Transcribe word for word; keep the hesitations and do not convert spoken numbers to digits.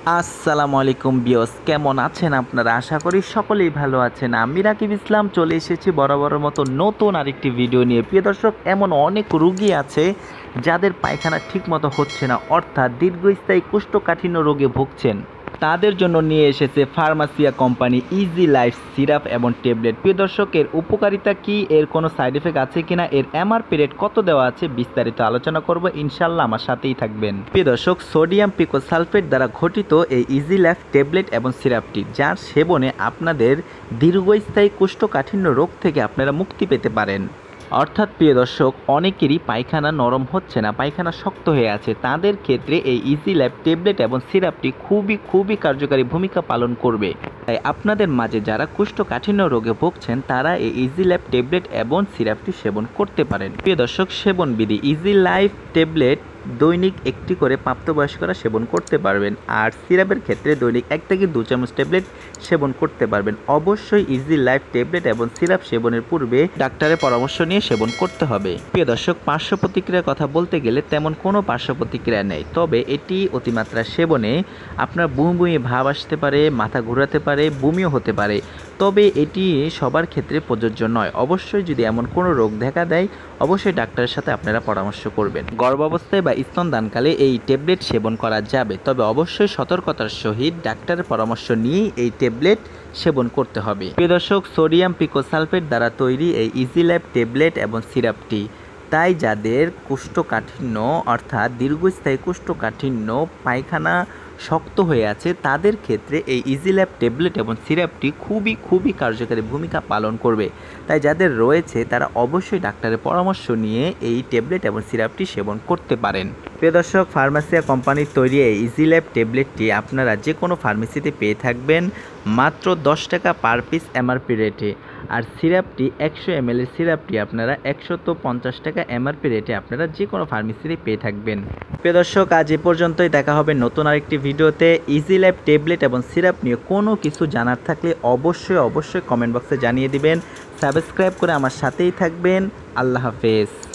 আসসালামু আলাইকুম বিয়স, কেমন আছেন আপনারা? আশা করি সকলেই ভালো আছেন। আমি রাকিব ইসলাম চলে এসেছি বরাবরের মতো নতুন আরেকটি ভিডিও নিয়ে। প্রিয় দর্শক, এমন অনেক রোগী আছে যাদের পায়খানা ঠিকমতো হচ্ছে না, অর্থাৎ দীর্ঘস্থায়ী কোষ্ঠকাঠিন্য রোগে ভুগছেন। তাদের জন্য নিয়ে এসেছে ফার্মাসিয়া কোম্পানি ইজিলাইফ সিরাপ এবং ট্যাবলেট। প্রিয় দর্শক, এর উপকারিতা কি, এর কোনো সাইড এফেক্ট আছে কিনা, এর এমআরপি রেট কত দেওয়া আছে, বিস্তারিত আলোচনা করব। ইনশাল্লাহ আমার সাথেই থাকবেন। প্রিয় দর্শক, সোডিয়াম পিকোসালফেট দ্বারা গঠিত এই ইজিলাইফ ট্যাবলেট এবং সিরাপটি, যার সেবনে আপনাদের দীর্ঘস্থায়ী কোষ্ঠকাঠিন্য রোগ থেকে আপনারা মুক্তি পেতে পারেন। অর্থাৎ প্রিয় দর্শক, অনেকেরই পায়খানা নরম হচ্ছে না, পায়খানা শক্ত হয়ে আছে। তাদের ক্ষেত্রে এই ইজিলাইফ ট্যাবলেট এবং সিরাপটি খুবই খুবই কার্যকারী ভূমিকা পালন করবে। তাই আপনাদের মাঝে যারা কোষ্ঠকাঠিন্য রোগে ভুগছেন তারা এই ইজিলাইফ ট্যাবলেট এবং সিরাপটি সেবন করতে পারেন। প্রিয় দর্শক, সেবন বিধি: ইজিলাইফ ট্যাবলেট দৈনিক একটি করে প্রাপ্তবয়স্করা সেবন করতে পারবেন, আর সিরাপের ক্ষেত্রে দৈনিক এক থেকে দু চামচ ট্যাবলেট সেবন করতে পারবেন। অবশ্যই ইজিলাইফ ট্যাবলেট এবং সিরাপ সেবনের পূর্বে ডাক্তারের পরামর্শ নিয়ে সেবন করতে হবে। প্রিয় দর্শক, পার্শ্ব প্রতিক্রিয়ার কথা বলতে গেলে তেমন কোনো পার্শ্ব প্রতিক্রিয়া নেই, তবে এটি অতিমাত্রা সেবনে আপনার বুমি বুমি ভাব আসতে পারে, মাথা ঘোরাতে পারে, বমিও হতে পারে। তবে এটি সবার ক্ষেত্রে প্রযোজ্য নয়। অবশ্যই যদি এমন কোনো রোগ দেখা দেয়, অবশ্যই ডাক্তারের সাথে আপনারা পরামর্শ করবেন। গর্ভাবস্থায় বা স্তনদানকালে এই ট্যাবলেট সেবন করা যাবে, তবে অবশ্যই সতর্কতার সহিত ডাক্তারের পরামর্শ নিয়েই এই ট্যাবলেট সেবন করতে হবে। প্রিয় দর্শক, সোডিয়াম পিকোসালফেট দ্বারা তৈরি এই ইজিলাইফ ট্যাবলেট এবং সিরাপটি, তাই যাদের কোষ্ঠকাঠিন্য অর্থাৎ দীর্ঘস্থায়ী কোষ্ঠকাঠিন্য, পায়খানা শক্ত হয়ে আছে, তাদের ক্ষেত্রে এই ইজিলাইফ ট্যাবলেট এবং সিরাপটি খুবই খুবই কার্যকারী ভূমিকা পালন করবে। তাই যাদের রয়েছে তারা অবশ্যই ডাক্তারের পরামর্শ নিয়ে এই ট্যাবলেট এবং সিরাপটি সেবন করতে পারেন। প্রিয় দর্শক, ফার্মাসিয়া কোম্পানির তৈরি এই ইজিলাইফ ট্যাবলেটটি আপনারা যে কোনো ফার্মেসিতে পেয়ে থাকবেন মাত্র দশ টাকা পার পিস এমআরপি রেটে, আর সিরাপটি একশো এমএল এর সিরাপটি আপনারা একশত পঞ্চাশ টাকা এমআরপি রেটে আপনারা যে কোনো ফার্মেসিতে পেয়ে থাকবেন। প্রিয় দর্শক, আজ এ পর্যন্তই। দেখা হবে নতুন আরেকটি ভিডিওতে। ইজিলাইফ ট্যাবলেট এবং সিরাপ নিয়ে কোনো কিছু জানার থাকলে অবশ্যই অবশ্যই কমেন্ট বক্সে জানিয়ে দিবেন। সাবস্ক্রাইব করে আমার সাথেই থাকবেন। আল্লাহ হাফেজ।